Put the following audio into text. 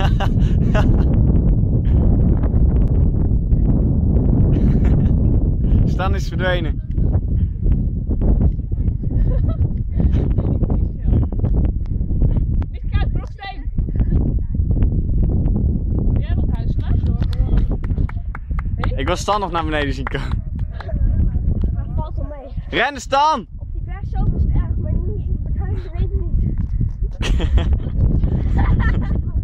Stan is verdwenen. Niet koud, broksteen. Jij wilt huiselen? Ik wil Stan nog naar beneden zien komen. Maar het valt wel mee. Rennen Stan! Op die berg zelf is het erg, maar niet in het huis weet ik niet.